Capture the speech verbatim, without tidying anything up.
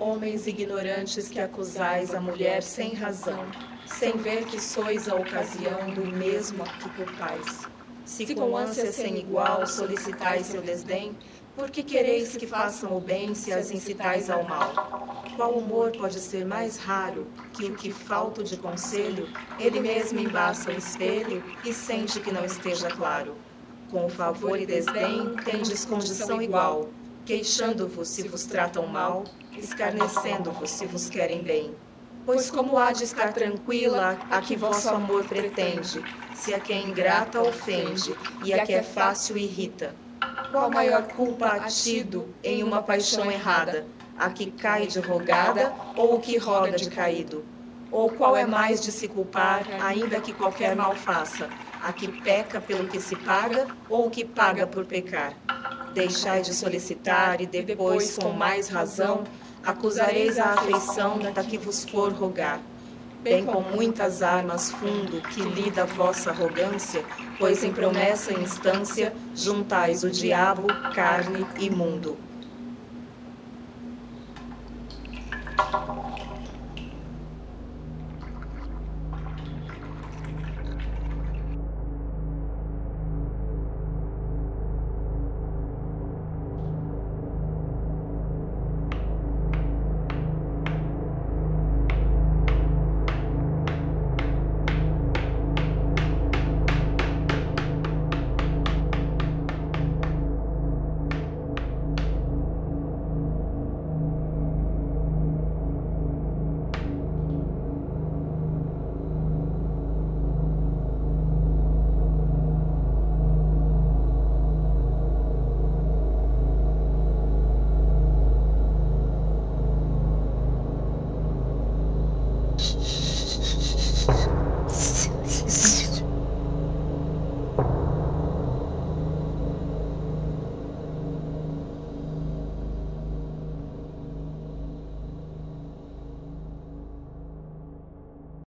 Homens ignorantes que acusais a mulher sem razão, sem ver que sois a ocasião do mesmo a que culpais. Se com ânsia sem igual solicitais seu desdém, por que quereis que façam o bem se as incitais ao mal? Qual humor pode ser mais raro que o que, falto de conselho, ele mesmo embaça o espelho e sente que não esteja claro? Com favor e desdém tendes condição igual, queixando-vos se vos tratam mal, escarnecendo-vos se vos querem bem. Pois como há de estar tranquila a que vosso amor pretende, se a que é ingrata ofende e a que é fácil irrita? Qual maior culpa há tido em uma paixão errada, a que cai de rogada ou o que roga de caído? Ou qual é mais de se culpar, ainda que qualquer mal faça, a que peca pelo que se paga ou o que paga por pecar? Deixai de solicitar e depois, com mais razão, acusareis a afeição da que vos for rogar. Bem com muitas armas fundo que lida a vossa arrogância, pois em promessa e instância juntais o diabo, carne e mundo.